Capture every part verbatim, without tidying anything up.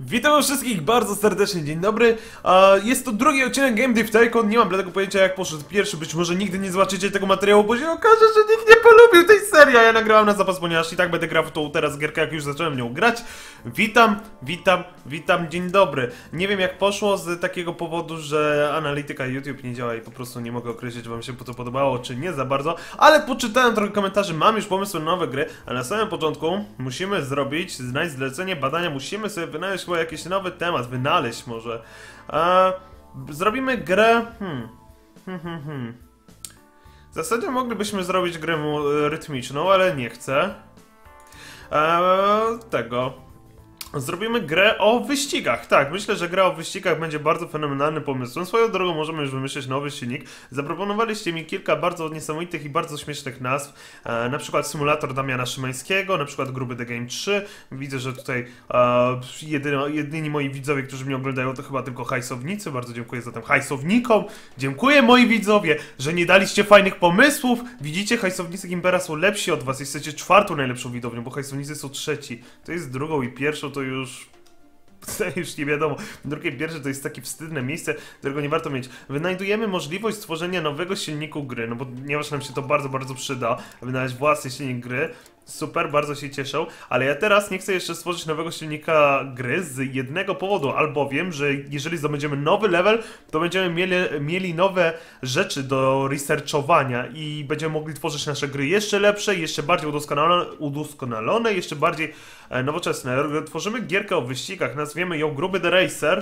Witam wszystkich bardzo serdecznie, dzień dobry. Jest to drugi odcinek Game Dev Tycoon. Nie mam dlatego pojęcia jak poszedł pierwszy, być może nigdy nie zobaczycie tego materiału, bo się okaże, że nikt nie polubił tej serii, a ja nagrałem na zapas, ponieważ i tak będę grał w tą teraz gierkę, jak już zacząłem w nią grać. Witam, witam, witam, dzień dobry. Nie wiem jak poszło z takiego powodu, że analityka YouTube nie działa i po prostu nie mogę określić, czy wam się to podobało, czy nie za bardzo, ale poczytałem trochę komentarzy, mam już pomysły na nowe gry, a na samym początku musimy zrobić, znaleźć zlecenie badania, musimy sobie wynaleźć chyba jakiś nowy temat, wynaleźć może. A, zrobimy grę... Hmm. Hmm, hmm, hmm. W zasadzie moglibyśmy zrobić grę rytmiczną, ale nie chcę. Eee, tego... Zrobimy grę o wyścigach. Tak, myślę, że gra o wyścigach będzie bardzo fenomenalnym pomysłem. Swoją drogą możemy już wymyślić nowy silnik. Zaproponowaliście mi kilka bardzo niesamowitych i bardzo śmiesznych nazw. E, na przykład symulator Damiana Szymańskiego, na przykład Gruby The Game trzy. Widzę, że tutaj e, jedyni, jedyni moi widzowie, którzy mnie oglądają, to chyba tylko hajsownicy. Bardzo dziękuję za tym hajsownikom. Dziękuję moi widzowie, że nie daliście fajnych pomysłów. Widzicie, hajsownicy Gimpera są lepsi od was. Jesteście czwartą najlepszą widownią, bo hajsownicy są trzeci. To jest drugą i pierwszą, to już... To już nie wiadomo. Drugie pierwsze to jest takie wstydne miejsce, którego nie warto mieć. Wynajdujemy możliwość stworzenia nowego silniku gry, no bo ponieważ nam się to bardzo, bardzo przyda, wynaleźć własny silnik gry. Super, bardzo się cieszę, ale ja teraz nie chcę jeszcze stworzyć nowego silnika gry z jednego powodu, albowiem, że jeżeli zdobędziemy nowy level, to będziemy mieli, mieli nowe rzeczy do researchowania i będziemy mogli tworzyć nasze gry jeszcze lepsze, jeszcze bardziej udoskonalone, udoskonalone jeszcze bardziej e, nowoczesne. Tworzymy gierkę o wyścigach, nazwiemy ją Gruby The Racer.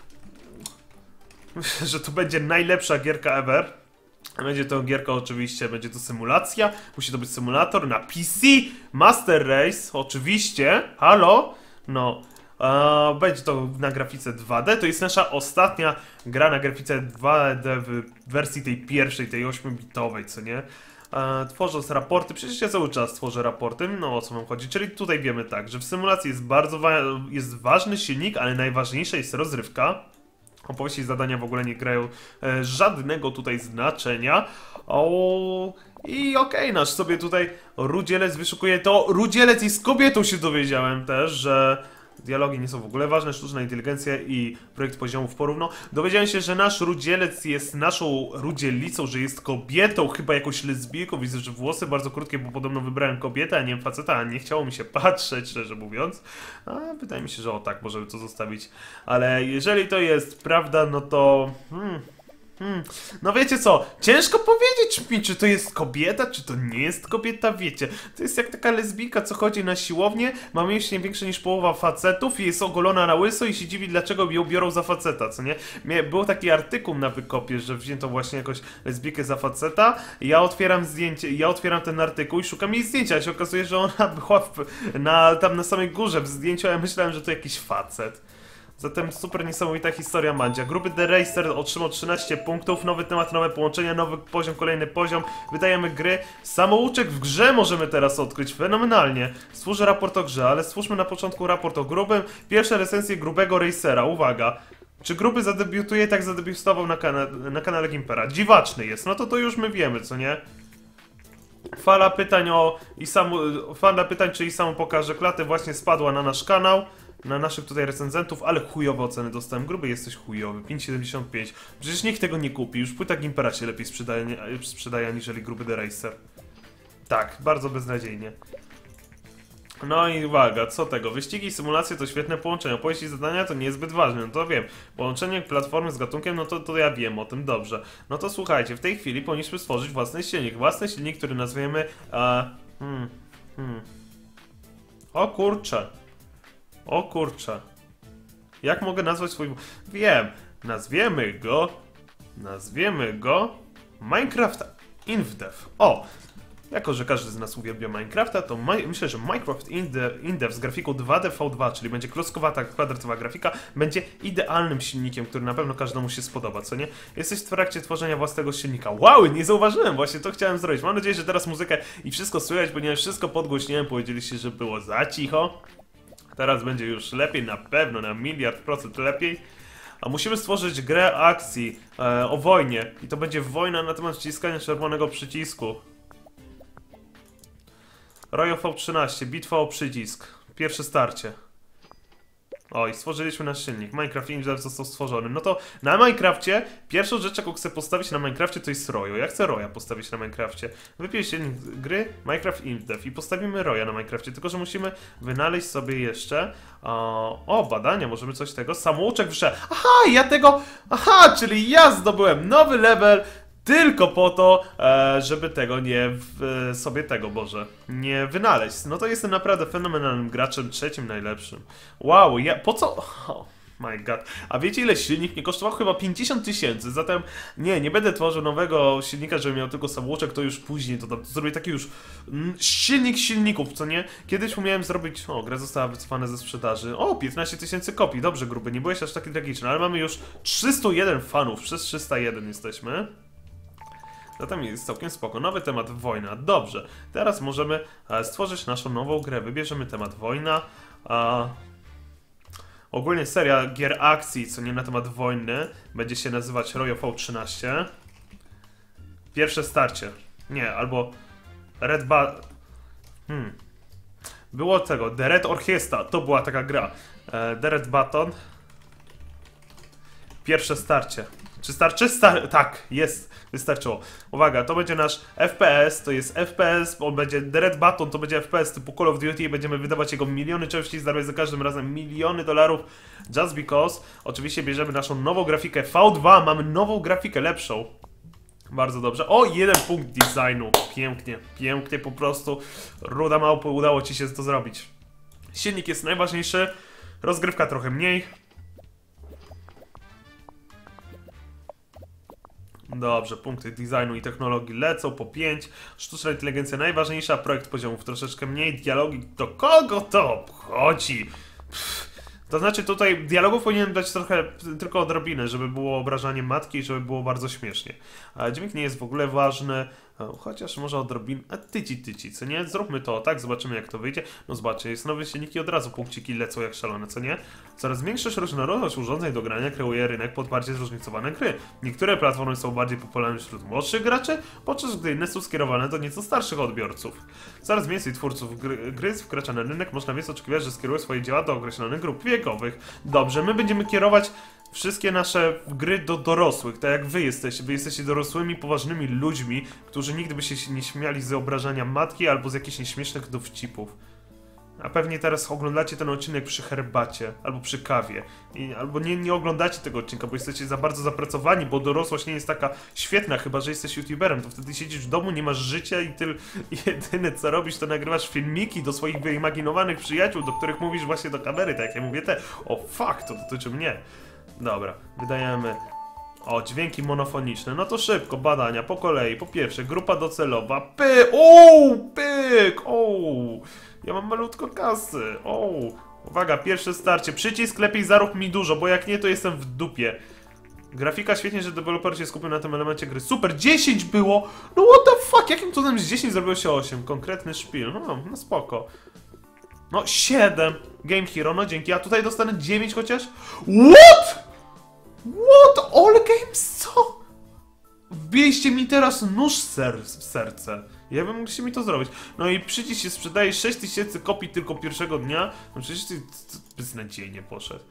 Myślę, że to będzie najlepsza gierka ever. Będzie to gierka oczywiście, będzie to symulacja, musi to być symulator na P C, Master Race, oczywiście, halo, no, e, będzie to na grafice dwa D, to jest nasza ostatnia gra na grafice dwa D w wersji tej pierwszej, tej ośmiobitowej, co nie? E, tworząc raporty, przecież ja cały czas tworzę raporty, no o co wam chodzi, czyli tutaj wiemy tak, że w symulacji jest bardzo wa jest ważny silnik, ale najważniejsza jest rozrywka. Opowieści i zadania w ogóle nie grają e, żadnego tutaj znaczenia. O, i okej, okay, nasz sobie tutaj Rudzielec wyszukuje to. Rudzielec jest kobietą, się dowiedziałem też, że dialogi nie są w ogóle ważne, sztuczna inteligencja i projekt poziomów porówno. Dowiedziałem się, że nasz Rudzielec jest naszą Rudzielicą, że jest kobietą, chyba jakąś lesbijką. Widzę, że włosy bardzo krótkie, bo podobno wybrałem kobietę, a nie faceta, a nie chciało mi się patrzeć, szczerze mówiąc. A wydaje mi się, że o tak, możemy to zostawić. Ale jeżeli to jest prawda, no to... Hmm. Hmm. No wiecie co, ciężko powiedzieć mi, czy to jest kobieta, czy to nie jest kobieta, wiecie. To jest jak taka lesbijka, co chodzi na siłownię, ma mięśnie większe niż połowa facetów i jest ogolona na łyso i się dziwi, dlaczego ją biorą za faceta, co nie? Był taki artykuł na Wykopie, że wzięto właśnie jakoś lesbijkę za faceta. Ja otwieram zdjęcie, ja otwieram ten artykuł i szukam jej zdjęcia, a się okazuje, że ona była w, na, tam na samej górze w zdjęciu, a ja myślałem, że to jakiś facet. Zatem super niesamowita historia Mandzia. Gruby The Racer otrzymał trzynaście punktów, nowy temat, nowe połączenia, nowy poziom, kolejny poziom. Wydajemy gry. Samouczek w grze możemy teraz odkryć. Fenomenalnie. Stwórzę raport o grze, ale stwórzmy na początku raport o grubym. Pierwsze recenzje Grubego Racera. Uwaga. Czy Gruby zadebiutuje? Tak zadebiutował na, kana na kanale Gimpera. Dziwaczny jest. No to to już my wiemy, co nie? Fala pytań o... I samu... Fala pytań, czy i samo pokaże klatę właśnie spadła na nasz kanał. Na naszych tutaj recenzentów, ale chujowe oceny dostałem. Gruby jesteś chujowy, pięć siedemdziesiąt pięć. Przecież nikt tego nie kupi, już płyta Gimpera się lepiej sprzedaje, sprzedaje aniżeli Gruby The Racer. Tak, bardzo beznadziejnie. No i uwaga, co tego? Wyścigi i symulacje to świetne połączenie. Opowieści i zadania to niezbyt ważne, no to wiem. Połączenie platformy z gatunkiem, no to, to ja wiem o tym dobrze. No to słuchajcie, w tej chwili powinniśmy stworzyć własny silnik. Własny silnik, który nazwiemy... Uh, hmm, hmm. O kurczę. O kurczę. Jak mogę nazwać swój... Wiem. Nazwiemy go... Nazwiemy go... Minecraft InDev. O! Jako, że każdy z nas uwielbia Minecrafta, to myślę, że Minecraft InDev z grafiką dwa D V dwa, czyli będzie kloskowata, kwadratowa grafika, będzie idealnym silnikiem, który na pewno każdemu się spodoba, co nie? Jesteś w trakcie tworzenia własnego silnika. Wow, nie zauważyłem, właśnie to chciałem zrobić. Mam nadzieję, że teraz muzykę i wszystko słychać, ponieważ wszystko podgłośniłem, powiedzieliście, że było za cicho. Teraz będzie już lepiej, na pewno, na miliard procent lepiej. A musimy stworzyć grę akcji e, o wojnie. I to będzie wojna na temat wciskania czerwonego przycisku. Rojo V trzynaście, bitwa o przycisk. Pierwsze starcie. Oj, stworzyliśmy nasz silnik. Minecraft Engine został stworzony. No to na Minecrafcie, pierwszą rzecz, jaką chcę postawić na Minecrafcie, to jest Royo. Ja chcę Roya postawić na Minecrafcie. Wypiję silnik gry Minecraft Indev i postawimy Roya na Minecrafcie. Tylko że musimy wynaleźć sobie jeszcze... O, o, badania, możemy coś tego. Samouczek wyszedł. Aha, ja tego... Aha, czyli ja zdobyłem nowy level... Tylko po to, e, żeby tego nie w, e, sobie tego, Boże, nie wynaleźć. No to jestem naprawdę fenomenalnym graczem, trzecim najlepszym. Wow, ja, po co? Oh my god. A wiecie ile silnik nie kosztował? Chyba pięćdziesiąt tysięcy, zatem nie, nie będę tworzył nowego silnika, żeby miał tylko samouczek, to już później, to, to zrobię taki już mm, silnik silników, co nie? Kiedyś umiałem zrobić, o, gra została wycofana ze sprzedaży, o, piętnaście tysięcy kopii, dobrze gruby, nie byłeś aż taki tragiczny, ale mamy już trzysta jeden fanów, przez trzysta jeden jesteśmy. Zatem jest całkiem spoko. Nowy temat wojna. Dobrze. Teraz możemy e, stworzyć naszą nową grę. Wybierzemy temat wojna. E, ogólnie seria gier akcji, co nie na temat wojny, będzie się nazywać Royo V trzynaście. Pierwsze starcie. Nie, albo Red Ba... Hmm. Było tego. The Red Orchestra. To była taka gra. E, The Red Button. Pierwsze starcie. Czy starczy? Star tak, jest, wystarczyło. Uwaga, to będzie nasz F P S, to jest F P S, on będzie The Red Button, to będzie F P S typu Call of Duty i będziemy wydawać jego miliony części, zarabiać za każdym razem miliony dolarów, just because. Oczywiście bierzemy naszą nową grafikę V dwa, mamy nową grafikę, lepszą. Bardzo dobrze. O, jeden punkt designu, pięknie, pięknie po prostu. Ruda małpy, udało ci się to zrobić. Silnik jest najważniejszy, rozgrywka trochę mniej. Dobrze, punkty designu i technologii lecą po pięć. Sztuczna inteligencja najważniejsza, projekt poziomów troszeczkę mniej. Dialogi, do kogo to obchodzi? Pff. To znaczy tutaj dialogów powinienem dać trochę, tylko odrobinę, żeby było obrażanie matki i żeby było bardzo śmiesznie. A dźwięk nie jest w ogóle ważny, chociaż może odrobinę, a tyci tyci, co nie? Zróbmy to, tak? Zobaczymy jak to wyjdzie. No zobaczcie, jest nowe silniki, od razu punkciki lecą jak szalone, co nie? Coraz większa różnorodność urządzeń do grania kreuje rynek pod bardziej zróżnicowane gry. Niektóre platformy są bardziej popularne wśród młodszych graczy, podczas gdy inne są skierowane do nieco starszych odbiorców. Coraz więcej twórców gry, gry wkracza na rynek, można więc oczekiwać, że skieruje swoje dzieła do określonych grup wiekowych. Dobrze, my będziemy kierować wszystkie nasze gry do dorosłych, tak jak wy jesteście. Wy jesteście dorosłymi, poważnymi ludźmi, którzy nigdy by się nie śmiali z obrażania matki albo z jakichś nieśmiesznych dowcipów. A pewnie teraz oglądacie ten odcinek przy herbacie, albo przy kawie. I, albo nie, nie oglądacie tego odcinka, bo jesteście za bardzo zapracowani, bo dorosłość nie jest taka świetna, chyba że jesteś youtuberem. To wtedy siedzisz w domu, nie masz życia i ty jedyne co robisz, to nagrywasz filmiki do swoich wyimaginowanych przyjaciół, do których mówisz właśnie do kamery, tak jak ja mówię te. O fuck, to dotyczy mnie. Dobra, wydajemy... O, dźwięki monofoniczne. No to szybko, badania, po kolei. Po pierwsze, grupa docelowa. Py... Ooo! Pyk! Ooo! Ja mam malutko kasy. Ooo! Uwaga, pierwsze starcie. Przycisk lepiej zarób mi dużo, bo jak nie, to jestem w dupie. Grafika świetnie, że deweloper się skupił na tym elemencie gry. Super, dziesięć było! No what the fuck? Jakim cudem z dziesięć zrobiło się osiem? Konkretny szpil. No, no spoko. No, siedem. Game Hero, no dzięki. A tutaj dostanę dziewięć chociaż? What? What? All Games? Co? Wbiliście mi teraz nóż ser w serce. Ja bym mógł się mi to zrobić. No i przycisk się sprzedaje sześć tysięcy kopii tylko pierwszego dnia. No przecież ty beznadziejnie poszedł.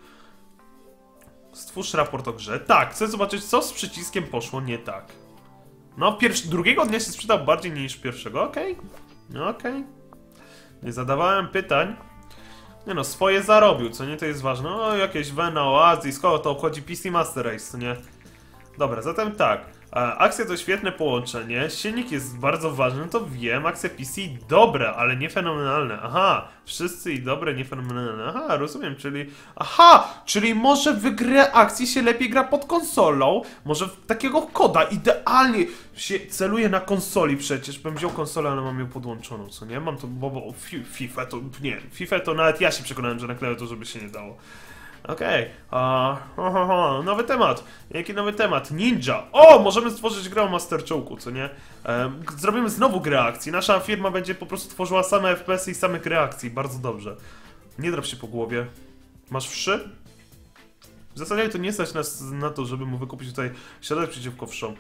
Stwórz raport o grze. Tak, chcę zobaczyć, co z przyciskiem poszło nie tak. No, pierwszy, drugiego dnia się sprzedał bardziej niż pierwszego. Okej. Okay. Okej. Okay. Nie zadawałem pytań. Nie no, swoje zarobił, co nie, to jest ważne. O, jakieś Vena, Oasis, kogo to obchodzi P C Master Race, co nie? Dobra, zatem tak. Akcja to świetne połączenie, silnik jest bardzo ważny, no to wiem, akcja P C dobre, ale nie fenomenalne. Aha, wszyscy i dobre, nie fenomenalne. Aha, rozumiem, czyli... Aha, czyli może w grę akcji się lepiej gra pod konsolą, może w takiego koda idealnie się celuje na konsoli przecież. Bym wziął konsolę, ale mam ją podłączoną, co nie? Mam to, bo, bo FIFA to... nie, FIFA to nawet ja się przekonałem, że na klawiaturze by się nie dało. Okej, okay. Nowy temat. Jaki nowy temat? Ninja. O, możemy stworzyć grę o Master Chołku, co nie? E, zrobimy znowu grę akcji. Nasza firma będzie po prostu tworzyła same F P S y i same gry akcji. Bardzo dobrze. Nie drap się po głowie. Masz wszy? W zasadzie to nie stać nas na to, żeby mu wykupić tutaj środek przeciwko wszom.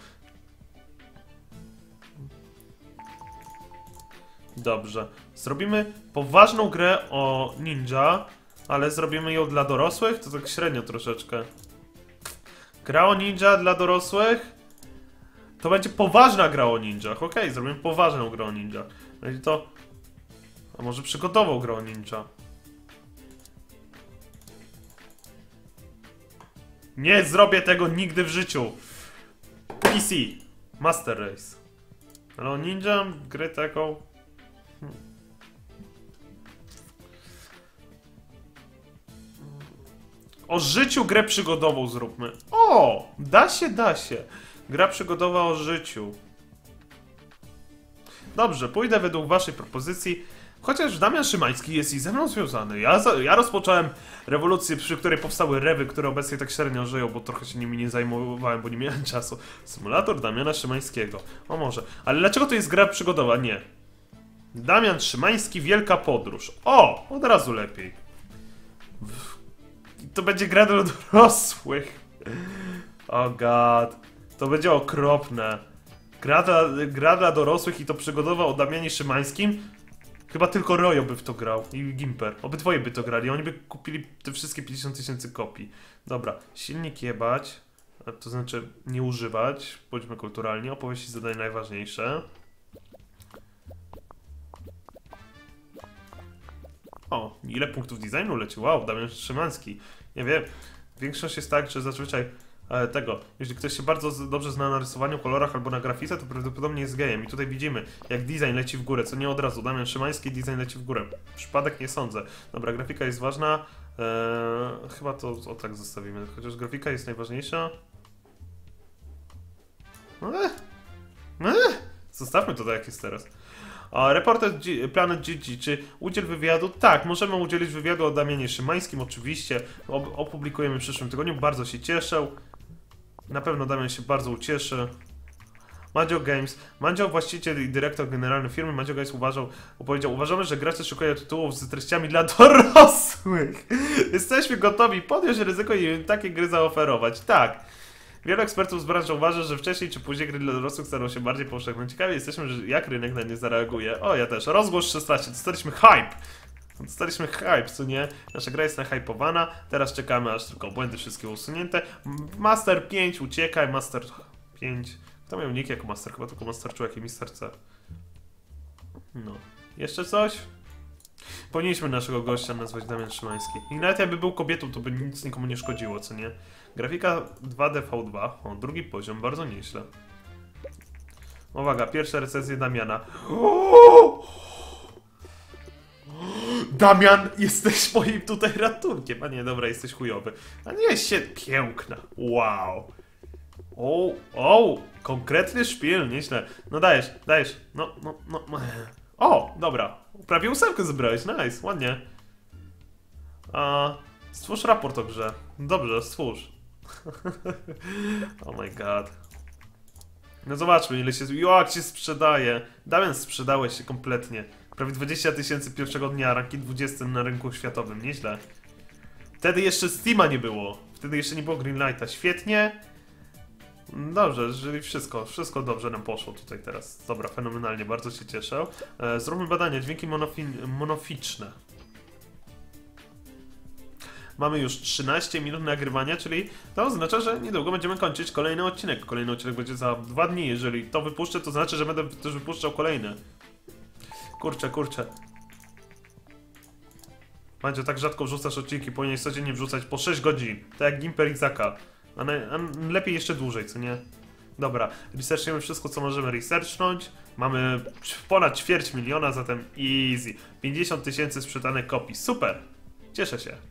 Dobrze. Zrobimy poważną grę o ninja. Ale zrobimy ją dla dorosłych? To tak średnio troszeczkę. Gra o ninja dla dorosłych? To będzie poważna gra o ninjach. Okej, okay, zrobimy poważną grę o ninjach. Będzie to... A może przygotował grę o ninja? Nie zrobię tego nigdy w życiu. P C. Master Race. Ale o ninja? Gry taką... Hmm. O życiu grę przygodową zróbmy. O! Da się, da się. Gra przygodowa o życiu. Dobrze, pójdę według waszej propozycji. Chociaż Damian Szymański jest i ze mną związany. Ja, ja rozpocząłem rewolucję, przy której powstały rewy, które obecnie tak średnio żyją, bo trochę się nimi nie zajmowałem, bo nie miałem czasu. Symulator Damiana Szymańskiego. O może. Ale dlaczego to jest gra przygodowa? Nie. Damian Szymański, Wielka Podróż. O! Od razu lepiej. To będzie gra dla dorosłych. Oh god. To będzie okropne. Gra dla, gra dla dorosłych i to przygodowa o Damianie Szymańskim? Chyba tylko Royo by w to grał i Gimper. Obydwoje by to grali. Oni by kupili te wszystkie pięćdziesiąt tysięcy kopii. Dobra. Silnik jebać. To znaczy nie używać. Bądźmy kulturalni. Opowieści zadań najważniejsze. O, ile punktów designu leci? Wow, Damian Szymański. Nie wiem. Większość jest tak, że zazwyczaj e, tego, jeśli ktoś się bardzo z, dobrze zna na rysowaniu, kolorach albo na grafice, to prawdopodobnie jest gejem. I tutaj widzimy, jak design leci w górę, co nie od razu. Damian Szymański, design leci w górę. Przypadek nie sądzę. Dobra, grafika jest ważna. E, chyba to o tak zostawimy, chociaż grafika jest najważniejsza. Eh, eh, zostawmy to tak, jak jest teraz. A Reporter G Planet G G, czy udziel wywiadu? Tak, możemy udzielić wywiadu o Damianie Szymańskim, oczywiście. Ob opublikujemy w przyszłym tygodniu, bardzo się cieszę. Na pewno Damian się bardzo ucieszy. Mandzio Games. Mandzio, właściciel i dyrektor generalny firmy, Mandzio Games uważał, powiedział, uważamy, że gracze szukają tytułów z treściami dla dorosłych. Jesteśmy gotowi podjąć ryzyko i im takie gry zaoferować. Tak. Wielu ekspertów z branży uważa, że wcześniej czy później gry dla dorosłych staną się bardziej powszechne. Ciekawi jesteśmy, że jak rynek na nie zareaguje. O, ja też. Rozgłoś szesnaście. Dostaliśmy hype. Dostaliśmy hype, co nie? Nasza gra jest nahypowana. Teraz czekamy, aż tylko błędy wszystkie usunięte. Master pięć, uciekaj. Master pięć. Kto miał nick jako Master? Chyba tylko Master Człowiek i Mister C. No. Jeszcze coś? Powinniśmy naszego gościa nazwać Damian Szymański. I nawet jakby był kobietą, to by nic nikomu nie szkodziło, co nie? Grafika dwa D V dwa. O, drugi poziom, bardzo nieźle. Uwaga, pierwsza recenzja Damiana. Damian, jesteś moim tutaj ratunkiem. A nie, dobra, jesteś chujowy. A nie, się piękna. Wow. O, o, konkretny szpil, nieźle. No dajesz, dajesz. No, no, no. O, dobra. Prawie ósemkę zebrałeś, nice, ładnie. A, stwórz raport o grze. Dobrze, stwórz. Oh my god. No zobaczmy, ile się... Jak się sprzedaje. Damian, sprzedałeś się kompletnie. Prawie dwadzieścia tysięcy pierwszego dnia, ranking dwudziesty na rynku światowym, nieźle. Wtedy jeszcze Steama nie było. Wtedy jeszcze nie było Greenlighta. Świetnie. Dobrze, jeżeli wszystko, wszystko dobrze nam poszło tutaj teraz. Dobra, fenomenalnie, bardzo się cieszę. E, zróbmy badania, dźwięki monoficzne. Mamy już trzynaście minut nagrywania, czyli to oznacza, że niedługo będziemy kończyć kolejny odcinek. Kolejny odcinek będzie za dwa dni. Jeżeli to wypuszczę, to znaczy, że będę też wypuszczał kolejny. Kurczę, kurczę. Mandzio, tak rzadko wrzucasz odcinki, powinieneś codziennie wrzucać po sześć godzin. Tak jak Gimper i Zaka. A, na, a lepiej jeszcze dłużej, co nie? Dobra, researchujemy wszystko, co możemy researchnąć. Mamy ponad ćwierć miliona, zatem easy. pięćdziesiąt tysięcy sprzedanych kopii. Super! Cieszę się.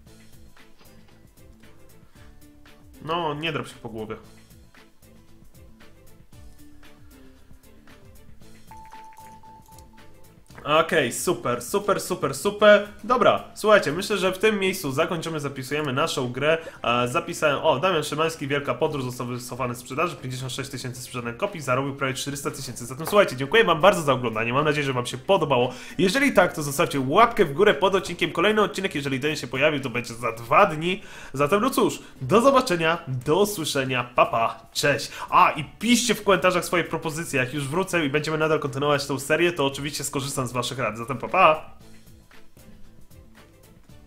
No, nie drop się po głowie. Okej, okay, super, super, super, super. Dobra, słuchajcie, myślę, że w tym miejscu zakończymy, zapisujemy naszą grę. E, zapisałem, o, Damian Szymański, Wielka Podróż, został wycofany z sprzedaży, pięćdziesiąt sześć tysięcy sprzedanych kopii, zarobił prawie czterysta tysięcy. Zatem słuchajcie, dziękuję wam bardzo za oglądanie, mam nadzieję, że wam się podobało. Jeżeli tak, to zostawcie łapkę w górę pod odcinkiem. Kolejny odcinek, jeżeli ten się pojawił, to będzie za dwa dni. Zatem no cóż, do zobaczenia, do usłyszenia, papa, pa, cześć. A, i piszcie w komentarzach swoje propozycje, jak już wrócę i będziemy nadal kontynuować tą serię, to oczywiście skorzystam z waszych rad. Zatem pa, pa!